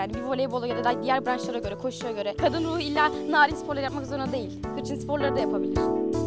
yani. Bir voleybola ya da diğer branşlara göre, koşuya göre. Kadın ruhu illa narin sporlar yapmak zorunda değil. Kırçın sporları da yapabilir.